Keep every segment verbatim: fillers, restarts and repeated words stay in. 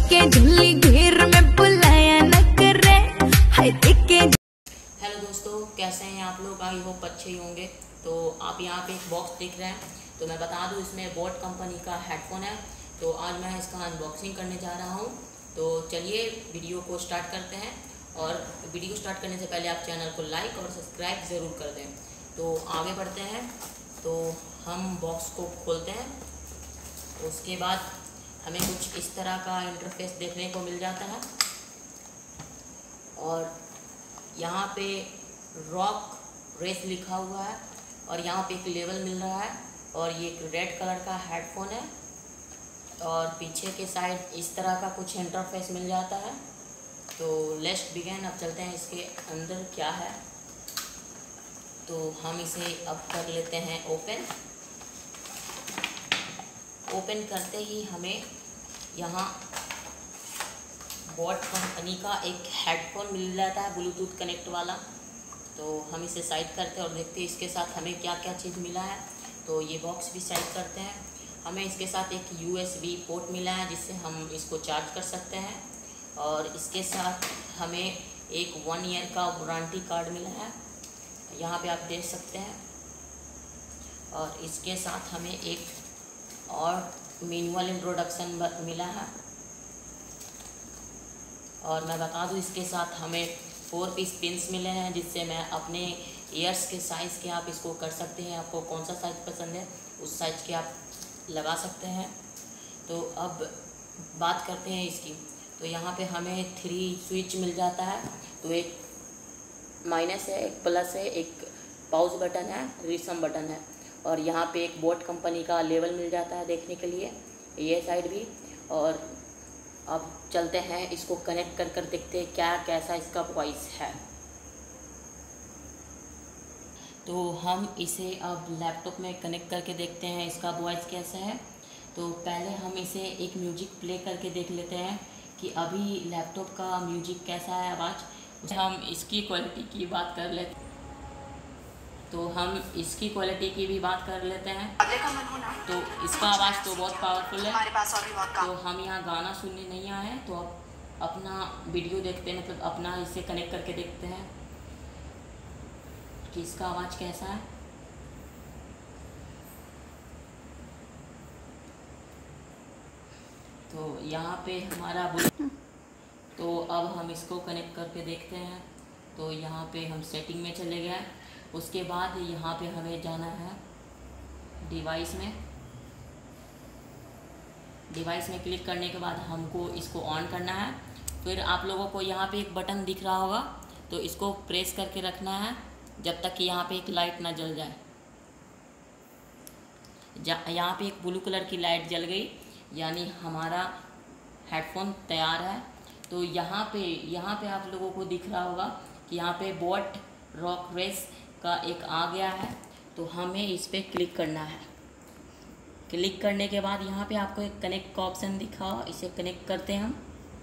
के झुल्ली घेर में बुलाया न करे हाय देखे। हेलो दोस्तों, कैसे हैं आप लोग? आई होप अच्छे ही होंगे। तो आप यहाँ पे एक बॉक्स देख रहे हैं, तो मैं बता दूँ इसमें बोट कंपनी का हेडफोन है। तो आज मैं इसका अनबॉक्सिंग करने जा रहा हूँ। तो चलिए वीडियो को स्टार्ट करते हैं। और वीडियो स्टार्ट करने से पहले आप चैनल को लाइक और सब्सक्राइब ज़रूर कर दें। तो आगे बढ़ते हैं। तो हम बॉक्स को खोलते हैं। उसके बाद हमें कुछ इस तरह का इंटरफेस देखने को मिल जाता है। और यहाँ पे रॉक रेस लिखा हुआ है और यहाँ पे एक लेवल मिल रहा है। और ये एक रेड कलर का हेडफोन है। और पीछे के साइड इस तरह का कुछ इंटरफेस मिल जाता है। तो लेट्स बिगिन। अब चलते हैं इसके अंदर क्या है। तो हम इसे अब कर लेते हैं ओपन। ओपन करते ही हमें यहाँ बोट कंपनी का एक हेडफोन मिल जाता है, ब्लूटूथ कनेक्ट वाला। तो हम इसे साइड करते हैं और देखते हैं इसके साथ हमें क्या क्या चीज़ मिला है। तो ये बॉक्स भी साइड करते हैं। हमें इसके साथ एक यू एस बी पोर्ट मिला है जिससे हम इसको चार्ज कर सकते हैं। और इसके साथ हमें एक वन ईयर का वारंटी कार्ड मिला है, यहाँ पे आप देख सकते हैं। और इसके साथ हमें एक और मैनुअल इंट्रोडक्शन मिला है। और मैं बता दूं इसके साथ हमें फोर पीस पिन्स मिले हैं जिससे मैं अपने ईयर्स के साइज़ के आप इसको कर सकते हैं। आपको कौन सा साइज़ पसंद है उस साइज़ के आप लगा सकते हैं। तो अब बात करते हैं इसकी। तो यहाँ पे हमें थ्री स्विच मिल जाता है। तो एक माइनस है, एक प्लस है, एक पाउज बटन है, रिसम बटन है। और यहाँ पे एक बोट कंपनी का लेवल मिल जाता है देखने के लिए, ये साइड भी। और अब चलते हैं इसको कनेक्ट कर कर देखते हैं क्या कैसा इसका वॉइस है। तो हम इसे अब लैपटॉप में कनेक्ट करके देखते हैं इसका वॉइस कैसा है। तो पहले हम इसे एक म्यूजिक प्ले करके देख लेते हैं कि अभी लैपटॉप का म्यूजिक कैसा है आवाज़। हम इसकी क्वालिटी की बात कर लेते हैं। तो हम इसकी क्वालिटी की भी बात कर लेते हैं। तो इसका आवाज़ तो बहुत पावरफुल है। तो हम यहाँ गाना सुनने नहीं आए हैं, तो अब अपना वीडियो देखते हैं, मतलब अपना इसे कनेक्ट करके देखते हैं कि इसका आवाज़ कैसा है। तो यहाँ पे हमारा तो अब हम इसको कनेक्ट करके देखते हैं। तो यहाँ पे हम सेटिंग में चले गए। उसके बाद यहाँ पे हमें जाना है डिवाइस में। डिवाइस में क्लिक करने के बाद हमको इसको ऑन करना है। फिर आप लोगों को यहाँ पे एक बटन दिख रहा होगा, तो इसको प्रेस करके रखना है जब तक कि यहाँ पे एक लाइट ना जल जाए। यहाँ पे एक ब्लू कलर की लाइट जल गई, यानी हमारा हेडफोन तैयार है। तो यहाँ पे यहाँ पे आप लोगों को दिख रहा होगा कि यहाँ पे बोट रॉक रेस का एक आ गया है। तो हमें इस पर क्लिक करना है। क्लिक करने के बाद यहाँ पे आपको एक कनेक्ट का ऑप्शन दिखा हो, इसे कनेक्ट करते हैं हम।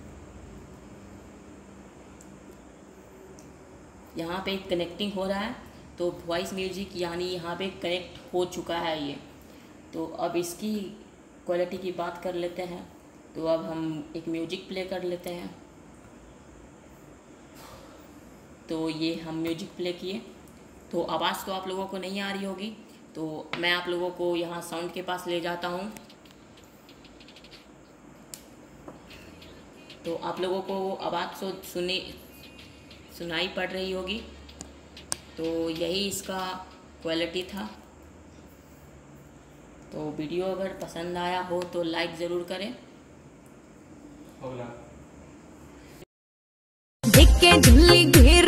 यहाँ पे कनेक्टिंग हो रहा है। तो वॉइस म्यूजिक यानी यहाँ पे कनेक्ट हो चुका है ये। तो अब इसकी क्वालिटी की बात कर लेते हैं। तो अब हम एक म्यूजिक प्ले कर लेते हैं। तो ये हम म्यूजिक प्ले किए। तो आवाज़ तो आप लोगों को नहीं आ रही होगी, तो मैं आप लोगों को यहाँ साउंड के पास ले जाता हूँ। तो आप लोगों को आवाज़ तो सुनी सुनाई पड़ रही होगी। तो यही इसका क्वालिटी था। तो वीडियो अगर पसंद आया हो तो लाइक ज़रूर करें। देख के झुल्ली घेर